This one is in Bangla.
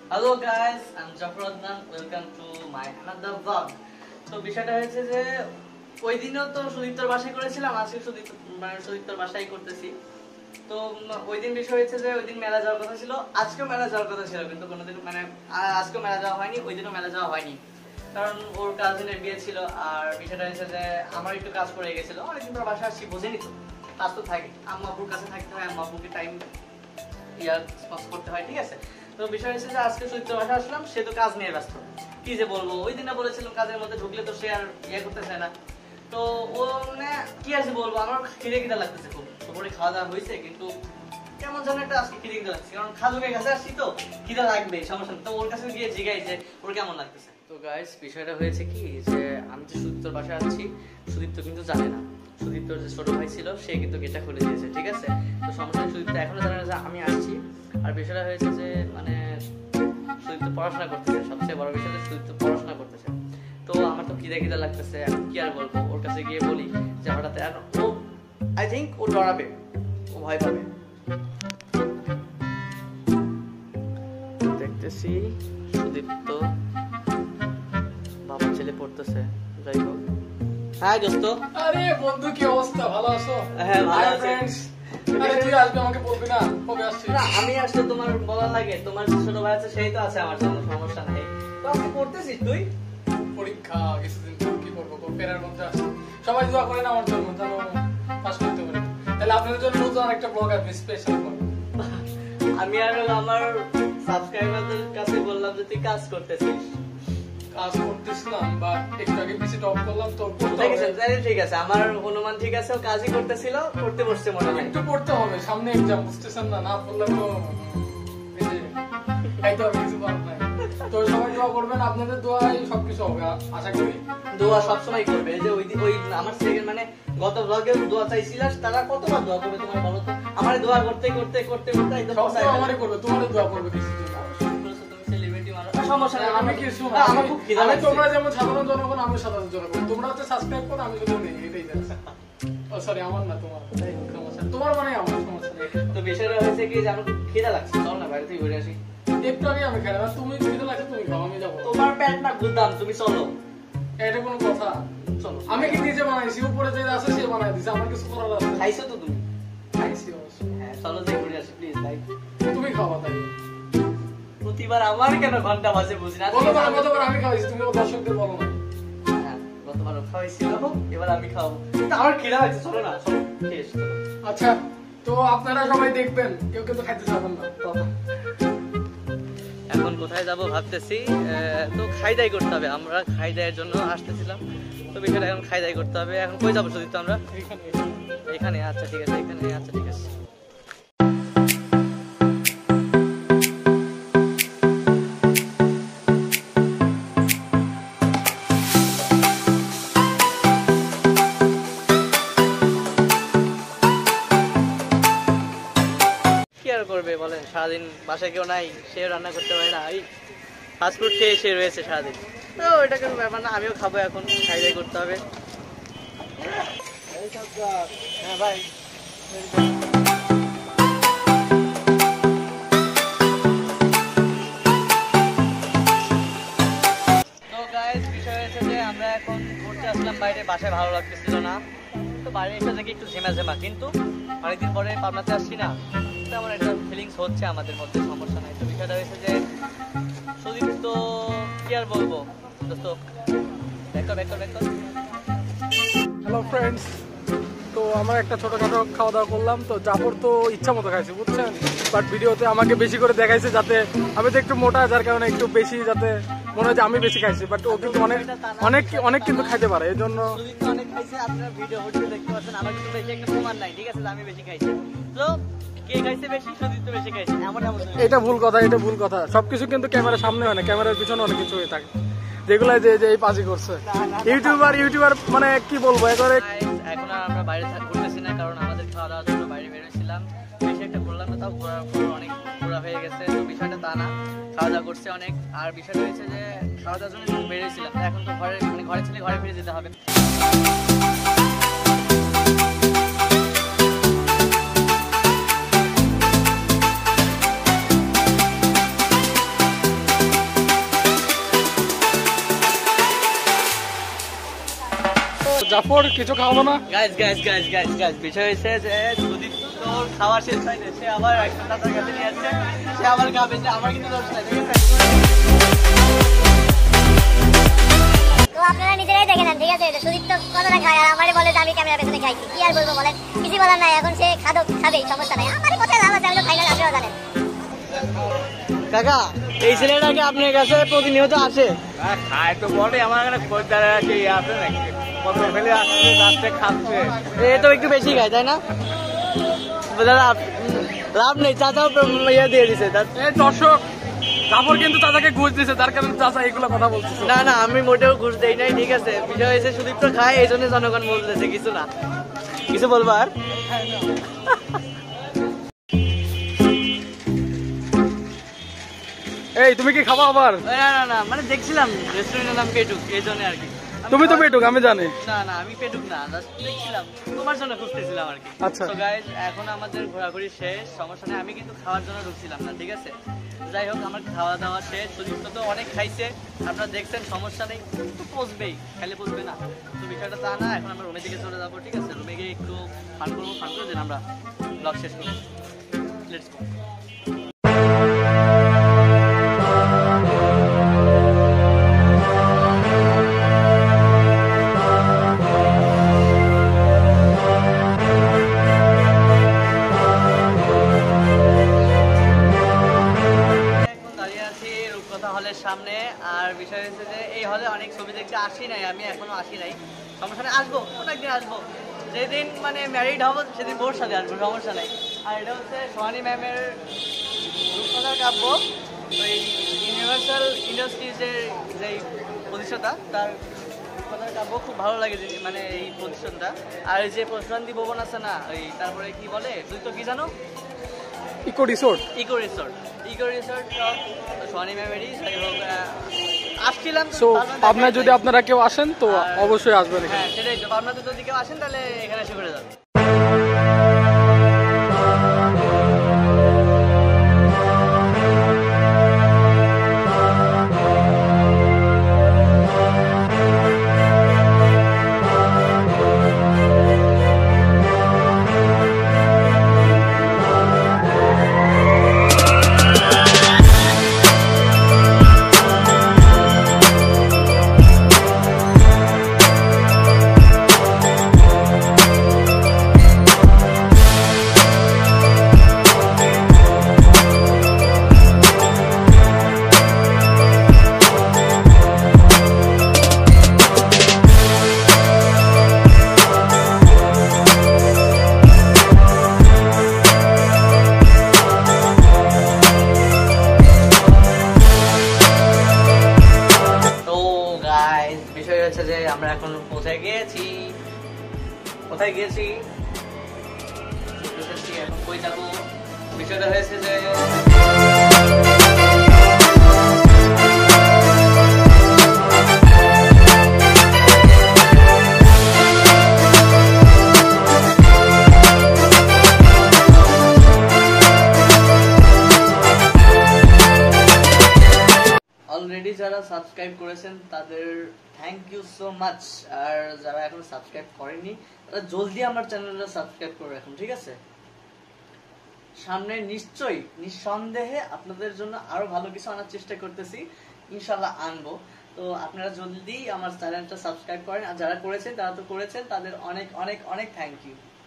হ্যালো গাইস, আমি Jafar Adnan. Welcome to my another blog. তো বিষয়টা হয়েছে যে ওই দিনও তো সুদীপ্তর বাসায় করেছিলাম, আজকে সুদীপ্তর বাসায় করতেছি। তো ওই দিন বিষয় হয়েছে যে ওই দিন মেলা যাওয়ার কথা ছিল, আজকেও মেলা যাওয়ার কথা ছিল, কিন্তু কোনোদিন আজকেও মেলা যাওয়া হয়নি, ওই দিনও মেলা যাওয়া হয়নি, কারণ ওর কাজিনের বিয়ে ছিল। আর বিষয়টা হয়েছে যে আমার একটু কাজ পড়ে গেছিল, অনেকদিন পর বাসায় আসছি, বোঝেনি তো, কাজ তো থাকে, আম্মা আব্বুর কাছে থাকতে হয়, আম্মা আব্বুকে টাইম করতে হয়, ঠিক আছে। তো বিষয় হচ্ছে যে আজকে সুদীপ্তর বাসায় আসলাম, সে তো কাজ নিয়ে ব্যস্ত, কি যে বলবো। ওই দিনে বলেছিলাম কাজের মধ্যে ঢুকলে তো সে আর করতে চায় না। তো ও মানে কি আছে বলবো, আমার খিদে লাগতেছে খুব। দুপুরে খাওয়া দাওয়া হয়েছে, কিন্তু কেমন যেন একটা আজকে খিদে লাগছে, কারণ খাজুকের কাছে আসছি তো খিদে লাগবে, সমস্যা নেই। তো ওর কাছে গিয়ে জিগাই যে ওর কেমন লাগতেছে। তো গাইস, বিষয়টা হয়েছে কি যে আমি যে সুদীপ্তর বাসায় আসছি, সুদীপ্ত কিন্তু জানে না। সুদীপ্তর যে ছোট ভাই ছিল সে কিন্তু গেটটা খুলে দিয়েছে, ঠিক আছে। তো সমস্যা সুদীপ্ত এখনো জানে না যে আমি আসছি। আর বিষয়টা হয়েছে যে মানে সুদীপ্ত পড়াশোনা করতেছে, সবচেয়ে বড় বিষয় যে সুদীপ্ত পড়াশোনা করতেছে। তো আমার তো খিদে লাগতেছে, এখন কি আর বলবো, ওর কাছে গিয়ে বলি যে হঠাৎ ও আই থিঙ্ক ও ডরাবে, ও ভয় পাবে। দেখতেছি সুদীপ্ত বাবা ছেলে পড়তেছে, যাই হোক। হ্যাঁ দোস্ত। আরে বন্ধু, কি অবস্থা? ভালো আছো? হ্যাঁ ভালো আছি। আরে তুই আসবে, আমাকে বলবি না কবে আসছিস? না, আমি আসলে তোমার বলা লাগে, তোমার ছোট ভাই আছে সেই তো আছে, আমার জন্য সমস্যা নাই। তো আজকে পড়তেছিস তুই? পরীক্ষা কিছুদিন পর, কি করবো, ফেরার মধ্যে আসছি। সবাই দোয়া করেন আমার জন্য, যেন পাস করতে পারি। তাহলে আপনাদের জন্য নতুন আরেকটা ব্লগ আসবে, স্পেশাল ব্লগ। আমি আর আমার সাবস্ক্রাইবারদের কাছে বললাম যে তুই কাজ করতেছিস। কাজ করতেছিলাম, বা একটু আগে পিসি টপ করলাম তো। ঠিক আছে, আমার অনুমান ঠিক আছে, ও কাজই করতেছিল, করতে বসছে মনে হয়। একটু পড়তে হবে, সামনে এক্সাম, বুঝতেছেন না? না পড়লে তো খাইতে হবে, কিছু করার নাই। তো সবাই দোয়া করবেন, আপনাদের দোয়াই সবকিছু হবে আশা করি। দোয়া সবসময় করবে। যে ওই আমার সেকেন্ড মানে গত ব্লগে দোয়া চাইছিলাস, তারা কতবার দোয়া করবে তোমার বলো তো? আমার দোয়া করতে করতে করতে করতে একদম সবসময় আমারই করবে, তোমারও দোয়া করবে কিছু জন্য। আমি কিছু আমি তোমরা যেমন সাধারণ জনগণ, আমি সাধারণ জনগণ। তোমরা হচ্ছে সাবস্ক্রাইব করো, আমি শুধু নেই, এটাই জানি। ও সরি, আমার না, তোমার। তোমার মানে আমার, সমস্যা নেই। তো বিষয়টা হয়েছে কি যে আমার খুব খিদে লাগছে, চল না বাইরে থেকে ঘুরে আসি। একটু আগে আমি খাই, আর তুমি খিদে লাগছে তুমি খাও, আমি যাবো। তোমার পেট না গুদাম, তুমি চলো। এটা কোনো কথা? চলো। আমি কি নিজে বানাইছি? উপরে যে আছে সে বানাই দিছে, আমার কিছু করার আছে? খাইছো তো তুমি? খাইছি অবশ্য। হ্যাঁ, চলো যে ঘুরে আসি প্লিজ ভাই। তুমি খাওয়া তাই। প্রতিবার আমার কেন ঘন্টা বাজে বুঝি না। গতবার আমি খাওয়াইছি, তুমি দর্শকদের বলো না। হ্যাঁ, গতবার খাওয়াইছিল, এবার আমি খাওয়াবো। আমার খিদা লাগছে, চলো না, চলো খেয়ে এসো। আচ্ছা, তো আপনারা সবাই দেখবেন, কেউ কিন্তু খাইতে যাবেন না। এখন কোথায় যাব ভাবতেছি। তো খাইদাই করতে হবে, আমরা খাইদাইয়ের জন্য আসতেছিলাম। তো বিষয়টা এখন খাইদাই করতে হবে। এখন কই যাবো সুদীপ্ত আমরা? এখানে। আচ্ছা ঠিক আছে, এখানে। আচ্ছা ঠিক আছে। করবে বলেন, সারাদিন বাসায় কেউ নাই, সে রান্না করতে পারে না, এই ফাস্টফুড খেয়ে সে রয়েছে সারাদিন। তো এটা কোনো ব্যাপার না, আমিও খাবো, এখন খাই করতে হবে। হ্যাঁ ভাই, তো গাইস, বিষয় হয়েছে যে আমরা এখন ঘুরতে আসলাম বাইরে, বাসায় ভালো লাগতেছিল না। তো বাইরে এসে দেখি একটু ঝেমা, কিন্তু অনেকদিন পরে পাবনাতে আসছি না, তেমন একটা ফিলিংস হচ্ছে আমাদের মধ্যে, সমস্যা নাই। তো বিষয়টা হয়েছে যে সুদীপ্ত কি আর বলবো দোস্ত, ব্যাক কর। হ্যালো ফ্রেন্ডস, তো আমরা একটা ছোটখাটো খাওয়া দাওয়া করলাম। তো জাফর তো ইচ্ছা মতো খাইছে, বুঝছেন, বাট ভিডিওতে আমাকে বেশি করে দেখাইছে, যাতে আমি তো একটু মোটা, যার কারণে একটু বেশি, যাতে মনে হয় যে আমি বেশি খাইছি, বাট ও কিন্তু অনেক কিন্তু খাইতে পারে, এই জন্য। অনেক খাইছে, আপনারা ভিডিও দেখতে পাচ্ছেন, আমার কিন্তু বেশি একটা প্রমাণ নাই, ঠিক আছে, আমি বেশি খাইছি। তো কে খাইছে বেশি? সুদীপ্ত বেশি খাইছে, এমন এটা ভুল কথা। সবকিছু কিন্তু ক্যামেরার সামনে হয় না, ক্যামেরার পিছনে অনেক কিছু হয়ে থাকে, যেগুলো যে এই পাজি করছে ইউটিউবার মানে কি বলবো। এখন আর আমরা বাইরে ঘুরতেছি না, কারণ আমাদের খাওয়া দাওয়ার জন্য বাইরে বেরোছিলাম, বেশি একটা ঘুরলাম না, তাও ঘোরার পর অনেক ঘোরা হয়ে গেছে। তো বিষয়টা তা না, খাওয়া দাওয়া করছে অনেক। আর বিষয়টা হয়েছে যে খাওয়া দাওয়ার জন্য বেরোছিলাম, এখন তো ঘরে ছেলে ঘরে ফিরে যেতে হবে। জাফর কিছু খাওয়াবো না? গাইস বিষয় হচ্ছে যে সুদীপ তোর খাওয়া শেষ হয় না, সে আবার একটা চাচার কাছে নিয়ে যাচ্ছে, সে আবার খাবে, যে আমার কিন্তু দোষ নাই, ঠিক আছে? তো আপনারা নিজেরাই দেখে নেন, ঠিক আছে? সুদীপ তো কতটা খায়, আর আমারে বলে যে আমি ক্যামেরা পেছনে খাইছি, কি আর বলবো বলেন? কিছু বলার নাই, এখন সে খাবেই, সমস্যা নাই। আমার কোথায় লাভ আছে, আমি তো খাই না, আপনারাও জানেন। কাকা, এই ছেলেটাকে আপনার কাছে প্রতিনিয়ত আসে? খায় তো বলে, আমার এখানে খোঁজদার আছে নাকি কত ফেলে আসছে, রাস্তায় খাচ্ছে। এ তো একটু বেশি খায়, তাই না? দাদা লাভ নেই, চাচাও ইয়ে দিয়ে দিছে। এই দর্শক, জাফর কিন্তু চাচাকে ঘুষ দিছে, তার কারণে চাচা এগুলো কথা বলতেছে। না আমি মোটেও ঘুষ দেই নাই, ঠিক আছে? বিষয় হয়েছে সুদীপ তো খায়, এই জন্য জনগণ বলতেছে, কিছু না। কিছু বলবার? এই তুমি কি খাবা আবার? না মানে দেখছিলাম রেস্টুরেন্টের নাম পেটুক, এই জন্য আর কি। তুমি তো পেটুক, আমি জানি। না আমি পেটুক না, জাস্ট দেখছিলাম, তোমার জন্য খুঁজতেছিলাম আর কি। আচ্ছা। তো গাইস, এখন আমাদের ঘোরাঘুরি শেষ, সমস্যা নেই। আমি কিন্তু খাওয়ার জন্য ঢুকছিলাম না, ঠিক আছে? যাই হোক, আমার খাওয়া দাওয়া শেষ। সুদীপ্ত তো অনেক খাইছে, আপনারা দেখছেন, সমস্যা নেই, তো পচবেই, খাইলে পচবে না। তো বিষয়টা তা না, এখন আমরা রুমের দিকে চলে যাবো, ঠিক আছে? রুমে গিয়ে একটু ফান করবো, ফান করে দিন আমরা ব্লগ শেষ করবো। Let's go. হলের সামনে, আর বিষয় হচ্ছে যে এই হলে অনেক ছবি দেখতে আসি নাই, আমি এখনো আসি নাই। সমস্যা নেই, আসবো, অনেকদিন আসবো। যেদিন মানে ম্যারিড হবো সেদিন বোর সাথে আসবো, সমস্যা নেই। আর এটা হচ্ছে সোহানি ম্যামের রূপকথার কাব্য, ওই ইউনিভার্সাল ইন্ডাস্ট্রিজের যেই প্রতিষ্ঠাতা, তার রূপকথার কাব্য খুব ভালো লাগে, মানে এই প্রতিষ্ঠানটা। আর এই যে প্রশান্তি ভবন আছে না, ওই তারপরে কি বলে, তুই তো কি জানো? ইকো রিসোর্ট সোহানি ম্যামেরই। যাই হোক, আসছিলাম। সো আপনার যদি আপনারা কেউ আসেন তো অবশ্যই আসবেন এখানে। হ্যাঁ সেটাই তো, আপনাদের যদি কেউ আসেন তাহলে এখানে এসে করে যাবেন। যে আমরা এখন কোথায় গিয়েছি এখন কই যাবো। বিষয়টা হয়েছে যে অলরেডি যারা সাবস্ক্রাইব করেছেন তাদের থ্যাংক ইউ সো মাচ, আর যারা এখন সাবস্ক্রাইব করেনি তারা জলদি আমার চ্যানেলটা সাবস্ক্রাইব করে রাখুন, ঠিক আছে? সামনে নিশ্চয়ই নিঃসন্দেহে আপনাদের জন্য আরো ভালো কিছু আনার চেষ্টা করতেছি, ইনশাল্লাহ আনবো। তো আপনারা জলদি আমার চ্যানেলটা সাবস্ক্রাইব করেন, আর যারা করেছেন তারা তো করেছেন, তাদের অনেক অনেক অনেক থ্যাংক ইউ।